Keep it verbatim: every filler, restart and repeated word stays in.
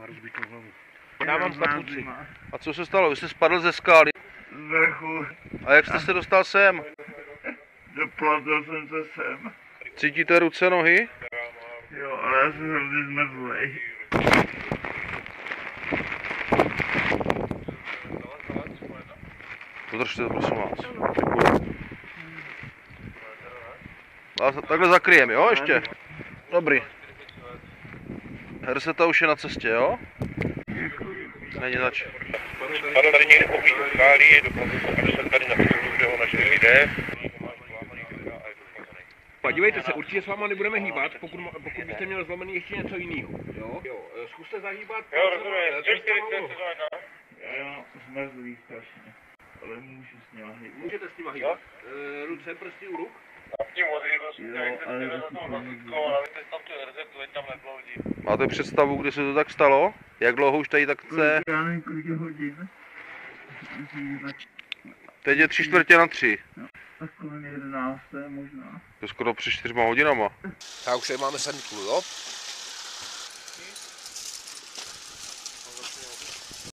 rozbitou hlavu. Já mám kapuci. A co se stalo? Vy jste spadl ze skály. Z vrchu. A jak jste se dostal sem? Doplatil jsem se sem. Cítíte ruce, nohy? Jo, ale já jsem hrozně zmrzlej. Podržte to, prosím vás. Děkuji. A takhle zakryjem, jo, ještě? Dobrý. Herseta už je na cestě, jo? Není zač. Padl tady někde poblíž skály, dokonce jsem tady na cestu, kde ho našli lidé. Podívejte se, určitě s váma nebudeme hýbat, pokud, pokud byste měl zlomený ještě něco jiného. Jo? Jo, zkuste zahýbat. Jo, rozumím. Jo, zmrzlý strašně. Ale můžu s nima hýbat. Můžete s nima hýbat. E, ruce, prsty u ruk. Jo, ale to si Máte představu, kdy se to tak stalo? Jak dlouho už tady tak chce? Já nevím, kolik je hodin. Teď je tři čtvrtě na tři. Tak kolem jedenácté možná. To je skoro před čtyřma hodinama. Tak už tady máme sedmku, jo?